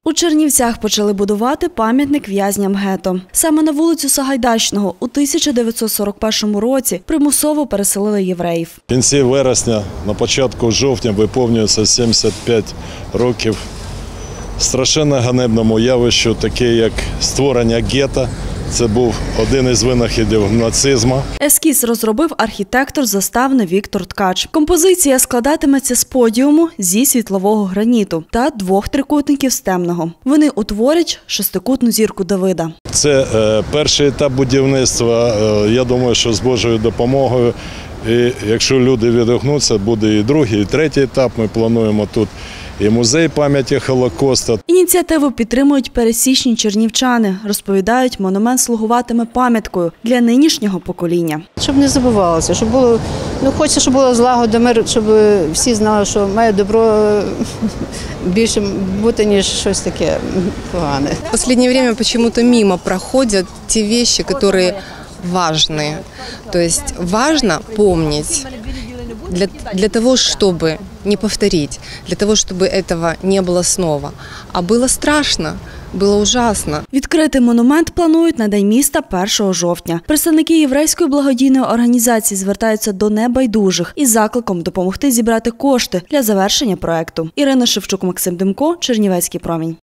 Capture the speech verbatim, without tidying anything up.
У Чернівцях почали будувати пам'ятник в'язням гетто. Саме на вулицю Сагайдачного у тисяча дев'ятсот сорок першому році примусово переселили євреїв. В кінці вересня, на початку жовтня виповнюється сімдесят п'ять років страшенно ганебному явищу, таке як створення гетто. Це був один із винаходів нацизму. Ескіз розробив архітектор-заставник Віктор Ткач. Композиція складатиметься з подіуму зі світлового граніту та двох трикутників з темного. Вони утворять шестикутну зірку Давида. Це е, перший етап будівництва. Е, я думаю, що з Божою допомогою. І якщо люди відгукнуться, буде і другий, і третій етап. Ми плануємо тут і музей пам'яті Холокосту. Ініціативу підтримують пересічні чернівчани. Розповідають, монумент слугуватиме пам'яткою для нинішнього покоління. Щоб не забувалося, щоб було, ну хочеться, щоб було злагода, мир, щоб всі знали, що має добро більше бути, ніж щось таке погане. В последнее время почему-то мимо проходят те вещи, которые важны. То есть важно помнить для, для того, чтобы не повторить, для того, чтобы этого не было снова. А было страшно, було ужасно. Відкрити монумент планують на День міста першого жовтня. Представники єврейської благодійної організації звертаються до небайдужих із закликом допомогти зібрати кошти для завершення проекту. Ірина Шевчук, Максим Демко, Чернівецький промінь.